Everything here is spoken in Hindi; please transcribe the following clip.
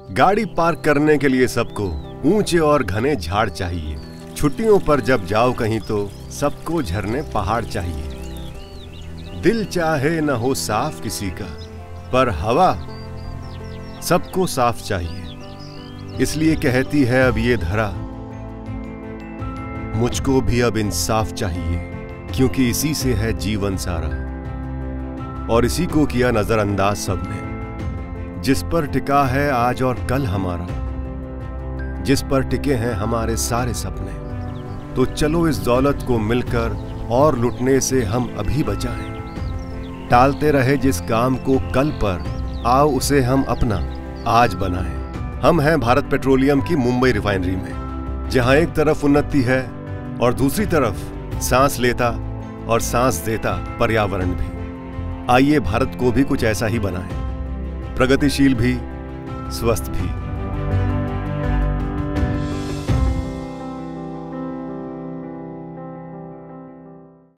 गाड़ी पार्क करने के लिए सबको ऊंचे और घने झाड़ चाहिए। छुट्टियों पर जब जाओ कहीं तो सबको झरने पहाड़ चाहिए। दिल चाहे न हो साफ किसी का, पर हवा सबको साफ चाहिए। इसलिए कहती है अब ये धरा, मुझको भी अब इंसाफ चाहिए, क्योंकि इसी से है जीवन सारा। और इसी को किया नजरअंदाज सबने, जिस पर टिका है आज और कल हमारा, जिस पर टिके हैं हमारे सारे सपने। तो चलो इस दौलत को मिलकर और लुटने से हम अभी बचाएं। टालते रहे जिस काम को कल पर, आओ उसे हम अपना आज बनाएं। हम हैं भारत पेट्रोलियम की मुंबई रिफाइनरी में, जहां एक तरफ उन्नति है और दूसरी तरफ सांस लेता और सांस देता पर्यावरण भी। आइए भारत को भी कुछ ऐसा ही बनाएं, प्रगतिशील भी, स्वस्थ भी।